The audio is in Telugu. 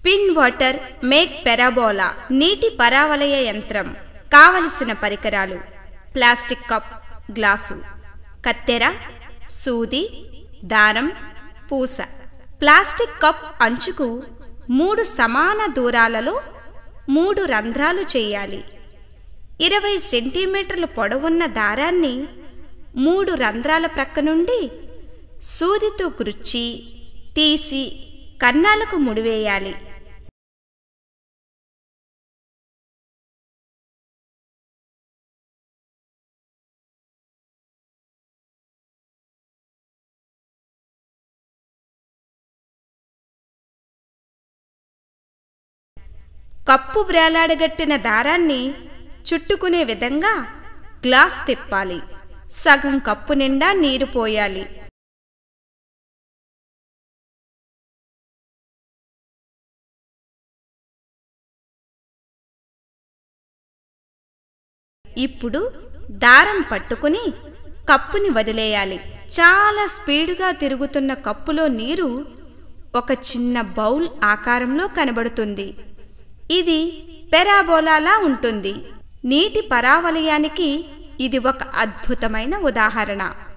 స్పిన్ వాటర్ మేక్ పెరాబోలా నీటి పరావలయ యంత్రం. కావలసిన పరికరాలు: ప్లాస్టిక్ కప్, గ్లాసు, కత్తెర, సూది, దారం, పూస. ప్లాస్టిక్ కప్ అంచుకు 3 సమాన దూరాలలో 3 రంధ్రాలు చేయాలి. 20 సెంటీమీటర్ల పొడవున్న దారాన్ని 3 రంధ్రాల ప్రక్క నుండి సూదితో గుచ్చి తీసి కన్నాలకు ముడివేయాలి. కప్పు వ్రేలాడగట్టిన దారాన్ని చుట్టుకునే విధంగా గ్లాస్ తిప్పాలి. సగం కప్పు నిండా నీరు పోయాలి. ఇప్పుడు దారం పట్టుకుని కప్పుని వదిలేయాలి. చాలా స్పీడుగా తిరుగుతున్న కప్పులో నీరు ఒక చిన్న బౌల్ ఆకారంలో కనబడుతుంది. ఇది పెరాబోలాలా ఉంటుంది. నీటి పరావలయానికి ఇది ఒక అద్భుతమైన ఉదాహరణ.